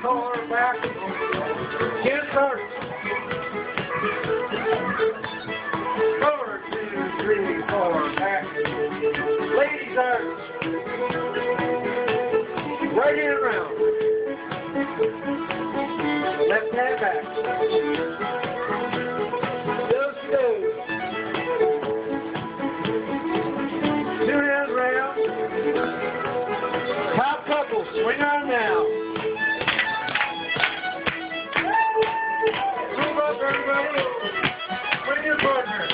4, back. Get started. 4, 2, 3, 4, back. Ladies are right in and round. Left hand back. Go. 2 hands round. Top couple, swing on now. Move up, everybody. Swing your partner.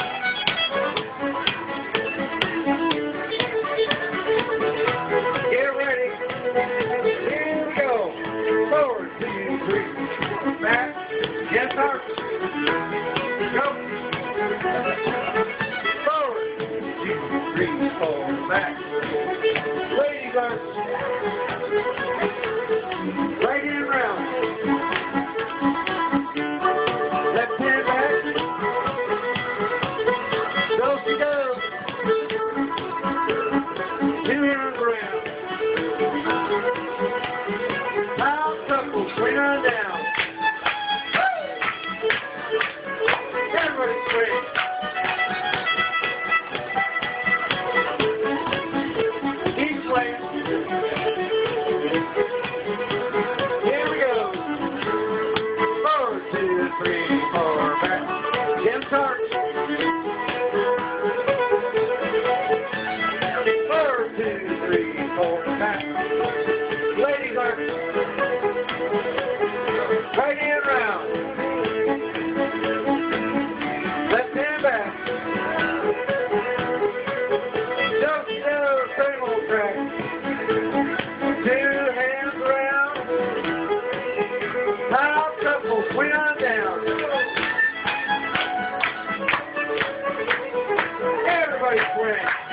Get ready. Here we go. 4, 2, 3. Back. Yes, sir. Go. 4, 2, 3, 4. Back. Ladies are right in and round. Left hand back. Go. 2 hands around. Top couple, swing on down. Everybody swing. Keep swinging. Here we go. 4, 2, 3, 4, back. Jim Stark. 4, 2, 3, 4, back. Ladies are right in and round. Left hand back. Just same old track. 2 hands around. Top couple, swing on down. Everybody swing.